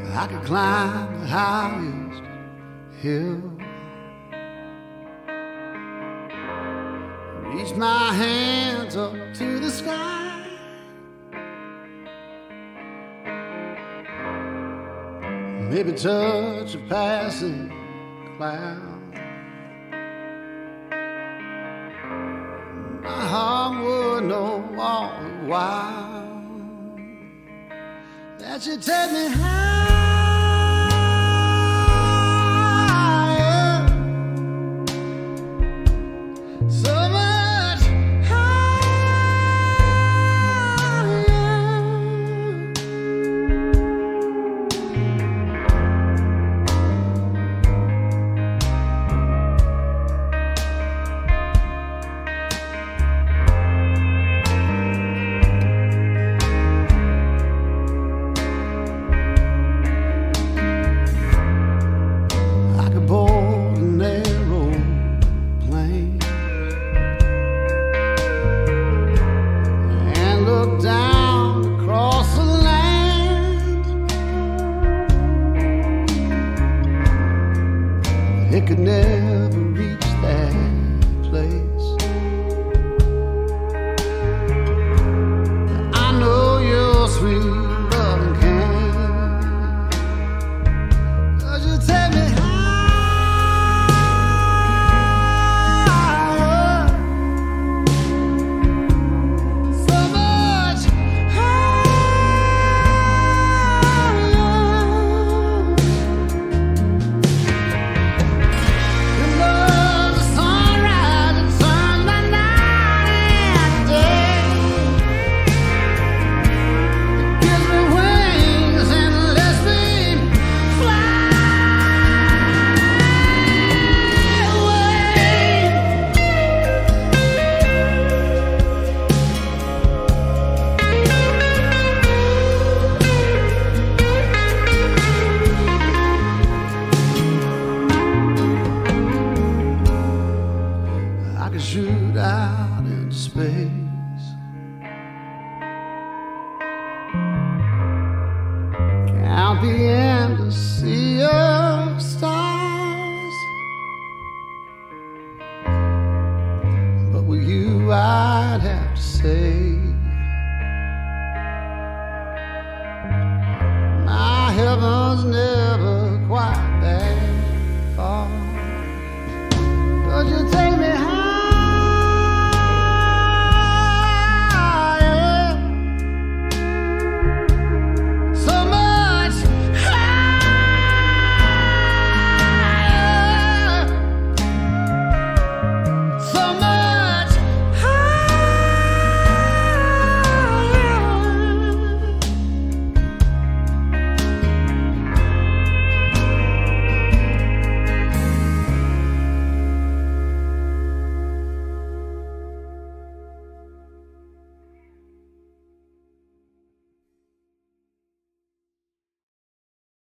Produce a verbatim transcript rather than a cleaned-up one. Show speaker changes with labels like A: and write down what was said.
A: I could climb the highest hill, reach my hands up to the sky, maybe touch a passing cloud. My heart would know all the while that you take me higher, so much higher. It could never reach that place. I know your sweet loving can, 'cause you take me higher, so much shoot out into space. Count the endless sea of stars, but with you I'd have to say my heaven's never